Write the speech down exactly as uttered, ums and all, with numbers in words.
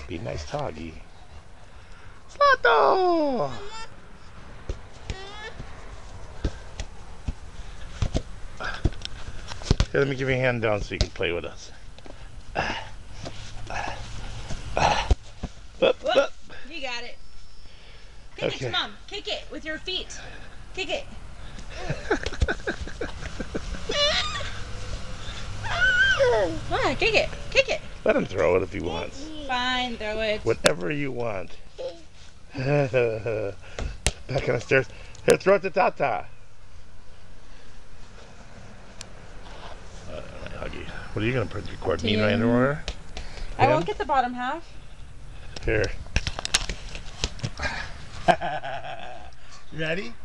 Be nice to Augie. Slato! Here, let me give you a hand down so you can play with us. Up, up. You got it. Kick Okay. it to Mom. Kick it with your feet. Kick it. Come on, kick it. Kick it. Let him throw it if he wants. Fine, throw it. Whatever you want. Back on the stairs. Here, throw it to Tata. Uh, Augie, what are you going to put? Record me in underwear? I won't get the bottom half. Here. Ready?